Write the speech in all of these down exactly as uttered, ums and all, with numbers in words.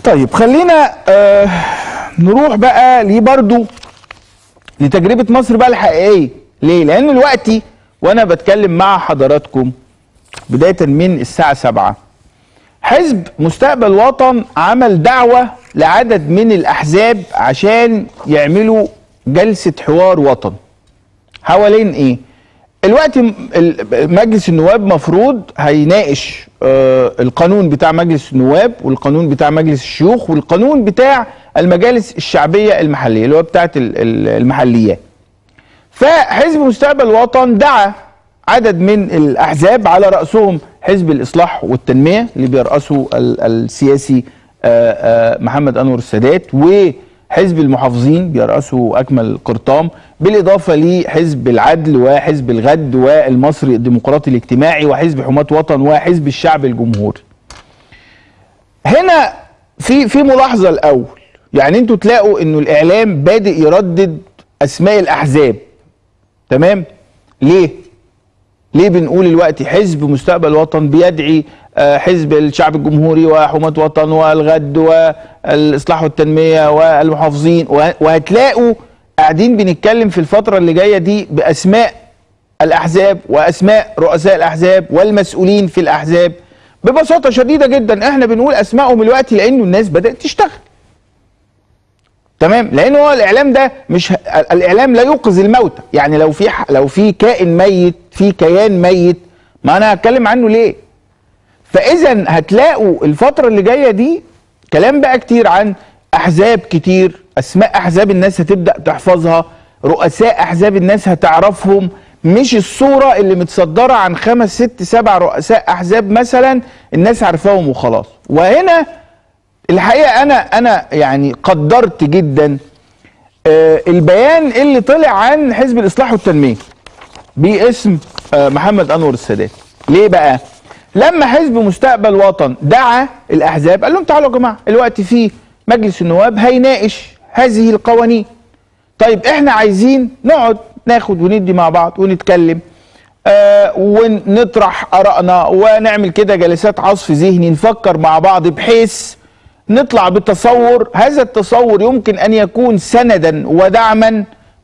طيب خلينا آه نروح بقى ليه برضو لتجربة مصر بقى الحقيقية. ليه؟ لأن دلوقتي وأنا بتكلم مع حضراتكم بداية من الساعة سبعة حزب مستقبل وطن عمل دعوة لعدد من الأحزاب عشان يعملوا جلسة حوار وطن. حوالين إيه؟ الوقت مجلس النواب مفروض هيناقش آه القانون بتاع مجلس النواب والقانون بتاع مجلس الشيوخ والقانون بتاع المجالس الشعبية المحلية اللي هو بتاعت المحليات. فحزب مستقبل وطن دعا عدد من الأحزاب على رأسهم حزب الإصلاح والتنمية اللي بيرأسه السياسي آه آه محمد أنور السادات، وحزب المحافظين بيرأسه أكمل قرطام، بالإضافة لحزب العدل وحزب الغد والمصري الديمقراطي الاجتماعي وحزب حماة وطن وحزب الشعب الجمهوري. هنا في في ملاحظة الأول، يعني انتوا تلاقوا انه الإعلام بادئ يردد أسماء الأحزاب. تمام؟ ليه؟ ليه بنقول الوقت حزب مستقبل وطن بيدعي حزب الشعب الجمهوري وحماة وطن والغد والإصلاح والتنمية والمحافظين، وهتلاقوا قاعدين بنتكلم في الفترة اللي جاية دي بأسماء الأحزاب وأسماء رؤساء الأحزاب والمسؤولين في الأحزاب ببساطة شديدة جدا. احنا بنقول أسمائهم دلوقتي لأنه الناس بدأت تشتغل. تمام؟ لأنه هو الإعلام ده مش الإعلام لا يوقظ الموتى، يعني لو في لو في كائن ميت في كيان ميت ما أنا هتكلم عنه ليه؟ فإذا هتلاقوا الفترة اللي جاية دي كلام بقى كتير عن أحزاب كتير، أسماء أحزاب الناس هتبدأ تحفظها، رؤساء أحزاب الناس هتعرفهم، مش الصورة اللي متصدرة عن خمس ست سبع رؤساء أحزاب مثلا الناس عارفاهم وخلاص. وهنا الحقيقة أنا أنا يعني قدرت جدا آه البيان اللي طلع عن حزب الإصلاح والتنمية باسم آه محمد أنور السادات. ليه بقى؟ لما حزب مستقبل وطن دعا الأحزاب قال لهم تعالوا يا جماعة الوقت في مجلس النواب هيناقش هذه القوانين. طيب احنا عايزين نقعد ناخد وندي مع بعض ونتكلم آه ونطرح آرائنا ونعمل كده جلسات عصف ذهني نفكر مع بعض بحيث نطلع بتصور، هذا التصور يمكن أن يكون سندا ودعما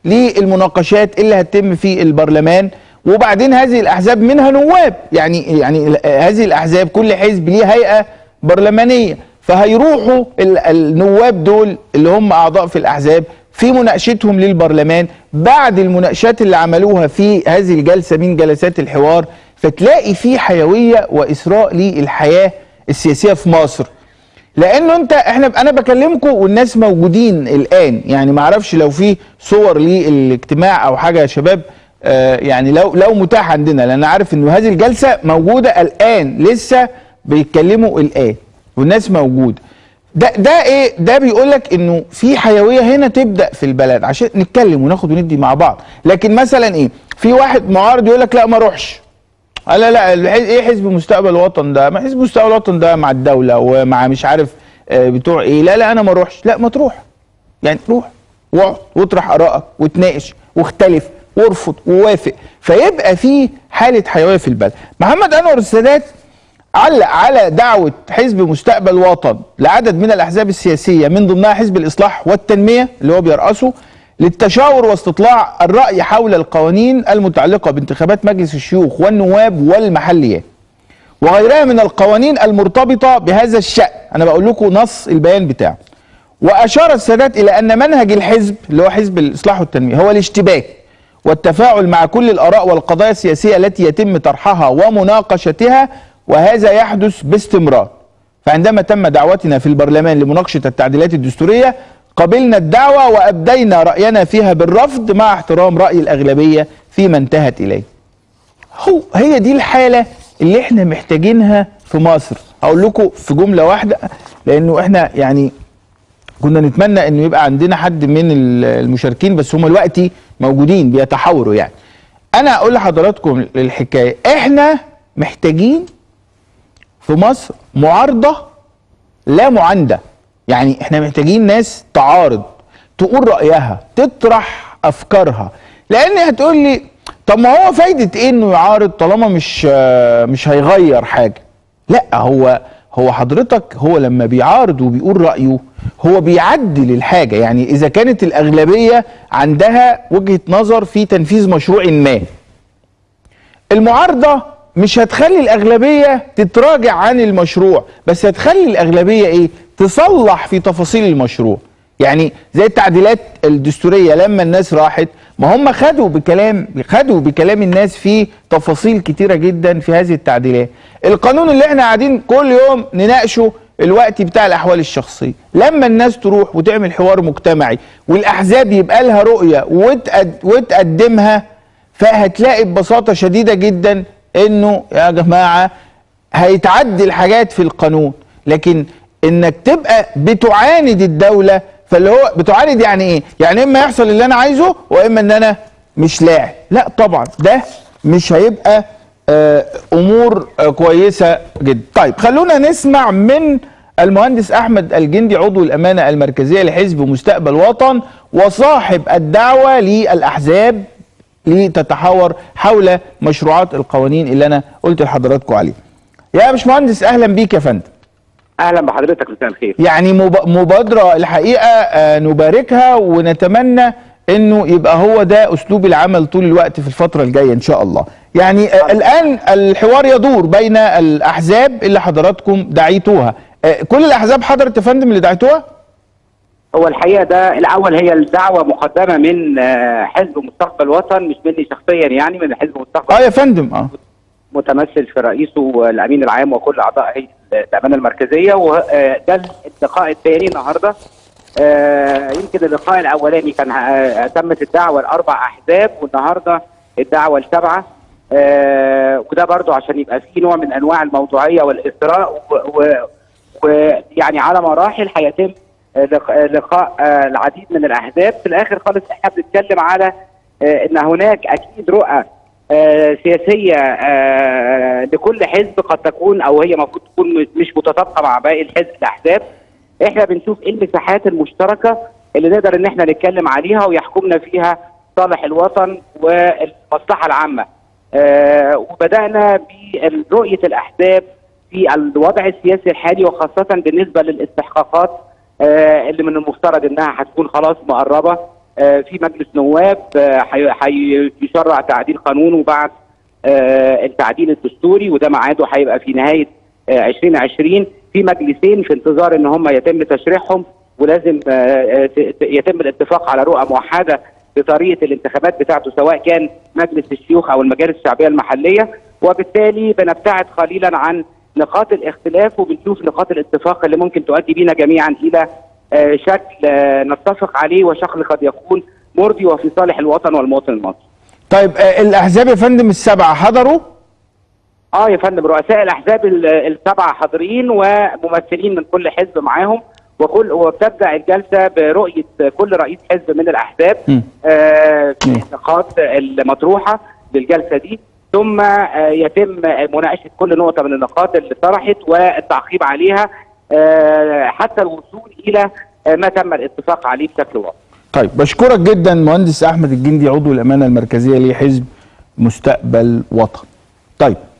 للمناقشات اللي هتتم في البرلمان. وبعدين هذه الأحزاب منها نواب، يعني يعني هذه الأحزاب كل حزب ليه هيئة برلمانية، فهيروحوا النواب دول اللي هم أعضاء في الأحزاب في مناقشتهم للبرلمان بعد المناقشات اللي عملوها في هذه الجلسة من جلسات الحوار، فتلاقي في حيوية وإسراء للحياة السياسية في مصر. لأنه أنت إحنا أنا بكلمكم والناس موجودين الآن، يعني ما أعرفش لو في صور للاجتماع أو حاجة يا شباب آه يعني لو لو متاح عندنا، لأن عارف إنه هذه الجلسة موجودة الآن لسه بيتكلموا الآن والناس موجودة. ده ده ايه؟ ده بيقول لك انه في حيويه هنا تبدا في البلد عشان نتكلم وناخد وندي مع بعض. لكن مثلا ايه؟ في واحد معارض يقول لك لا ما اروحش. لا لا ايه حزب مستقبل وطن ده؟ ما حزب مستقبل وطن ده مع الدوله ومع مش عارف آه بتوع ايه. لا لا انا ما اروحش. لا ما تروح. يعني روح واقعد واطرح ارائك وتناقش واختلف وارفض ووافق، فيبقى في حاله حيويه في البلد. محمد انور السادات علق على دعوة حزب مستقبل وطن لعدد من الأحزاب السياسية من ضمنها حزب الإصلاح والتنمية اللي هو بيرأسه للتشاور واستطلاع الرأي حول القوانين المتعلقة بانتخابات مجلس الشيوخ والنواب والمحليات وغيرها من القوانين المرتبطة بهذا الشأن. أنا بقول لكم نص البيان بتاعه. وأشار السادات إلى أن منهج الحزب اللي هو حزب الإصلاح والتنمية هو الاشتباك والتفاعل مع كل الآراء والقضايا السياسية التي يتم طرحها ومناقشتها، وهذا يحدث باستمرار. فعندما تم دعوتنا في البرلمان لمناقشة التعديلات الدستورية قبلنا الدعوة وأبدينا رأينا فيها بالرفض مع احترام رأي الأغلبية فيما انتهت إليه. هو هي دي الحالة اللي احنا محتاجينها في مصر. هقول لكم في جملة واحدة لأنه احنا يعني كنا نتمنى انه يبقى عندنا حد من المشاركين بس هم دلوقتي موجودين بيتحاوروا. يعني أنا أقول لحضراتكم الحكاية، احنا محتاجين في مصر معارضة لا معاندة. يعني احنا محتاجين ناس تعارض تقول رأيها تطرح أفكارها. لأن هتقول لي طب ما هو فايدة ايه انه يعارض طالما مش مش هيغير حاجة؟ لا، هو هو حضرتك هو لما بيعارض وبيقول رأيه هو بيعدل الحاجة. يعني إذا كانت الأغلبية عندها وجهة نظر في تنفيذ مشروع ما، المعارضة مش هتخلي الأغلبية تتراجع عن المشروع، بس هتخلي الأغلبية إيه؟ تصلح في تفاصيل المشروع. يعني زي التعديلات الدستورية لما الناس راحت، ما هم خدوا بكلام خدوا بكلام الناس في تفاصيل كتيرة جدا في هذه التعديلات. القانون اللي احنا قاعدين كل يوم نناقشه الوقت بتاع الأحوال الشخصية، لما الناس تروح وتعمل حوار مجتمعي والأحزاب يبقى لها رؤية وتقد وتقدمها، فهتلاقي ببساطة شديدة جدا انه يا جماعة هيتعدل حاجات في القانون. لكن انك تبقى بتعاند الدولة، فاللي هو بتعاند يعني ايه؟ يعني اما يحصل اللي انا عايزه واما ان انا مش لاعب. لا طبعا ده مش هيبقى آه امور آه كويسة جدا. طيب خلونا نسمع من المهندس احمد الجندي عضو الامانة المركزية لحزب مستقبل وطن وصاحب الدعوة للاحزاب لتتحاور حول مشروعات القوانين اللي انا قلت لحضراتكم عليها. يا باشمهندس اهلا بيك يا فندم. اهلا بحضرتك، مساء الخير. يعني مبادره الحقيقه آه نباركها ونتمنى انه يبقى هو ده اسلوب العمل طول الوقت في الفتره الجايه ان شاء الله. يعني آه الان الحوار يدور بين الاحزاب اللي حضراتكم دعيتوها. آه كل الاحزاب حضرت يا فندم اللي دعيتوها؟ هو الحقيقه ده الاول هي الدعوه مقدمه من حزب مستقبل وطن، مش مني شخصيا، يعني من حزب مستقبل اه يا فندم. اه متمثل في رئيسه الامين العام وكل اعضاء هيئه الامانه المركزيه، وده اللقاء الثاني النهارده. يمكن اللقاء الاولاني كان تمت الدعوه لاربع احزاب، والنهارده الدعوه لسبعه، وده برضو عشان يبقى في نوع من انواع الموضوعيه والاثراء، ويعني على مراحل هيتم لقاء العديد من الاحزاب. في الاخر خالص احنا بنتكلم على ان هناك اكيد رؤى سياسيه لكل حزب قد تكون او هي المفروض تكون مش متطابقه مع باقي الحزب الاحزاب. احنا بنشوف ايه المساحات المشتركه اللي نقدر ان احنا نتكلم عليها ويحكمنا فيها صالح الوطن والمصلحه العامه. وبدانا برؤيه الاحزاب في الوضع السياسي الحالي، وخاصه بالنسبه للاستحقاقات اللي من المفترض انها هتكون خلاص مقربه. في مجلس نواب هيشرع تعديل قانون وبعد التعديل الدستوري، وده ميعاده هيبقى في نهايه ألفين وعشرين. في مجلسين في انتظار ان هم يتم تشريحهم، ولازم يتم الاتفاق على رؤى موحده بطريقه الانتخابات بتاعته، سواء كان مجلس الشيوخ او المجالس الشعبيه المحليه. وبالتالي بنبتعد قليلا عن نقاط الاختلاف وبنشوف نقاط الاتفاق اللي ممكن تؤدي بينا جميعا الى شكل نتفق عليه وشكل قد يكون مرضي وفي صالح الوطن والمواطن المصري. طيب الاحزاب يا فندم السبعه حضروا؟ اه يا فندم، رؤساء الاحزاب السبعه حاضرين وممثلين من كل حزب معاهم، وكل وبتبدا الجلسه برؤيه كل رئيس حزب من الاحزاب آه في النقاط المطروحه للجلسه دي، ثم آه يتم مناقشه كل نقطه من النقاط اللي طرحت والتعقيب عليها آه حتى الوصول الى آه ما تم الاتفاق عليه بشكل واضح. طيب بشكرك جدا مهندس احمد الجندي عضو الامانه المركزيه لحزب مستقبل وطن. طيب